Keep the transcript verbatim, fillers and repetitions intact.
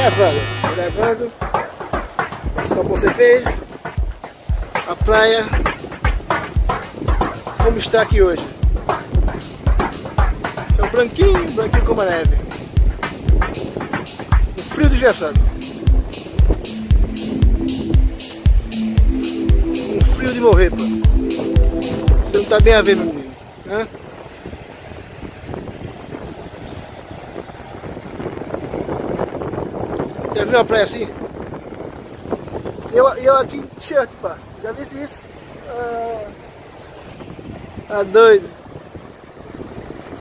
gravando, gravando. Só pra você ver a praia como está aqui hoje. Céu branquinho, branquinho como a neve. O frio do Jefferson. Um frio de morrer, pô. Você não tá bem a ver, meu amigo. Hã? Já viu uma praia assim? Eu, eu aqui de t-shirt, pá. Já vi isso? Ah, tá doido.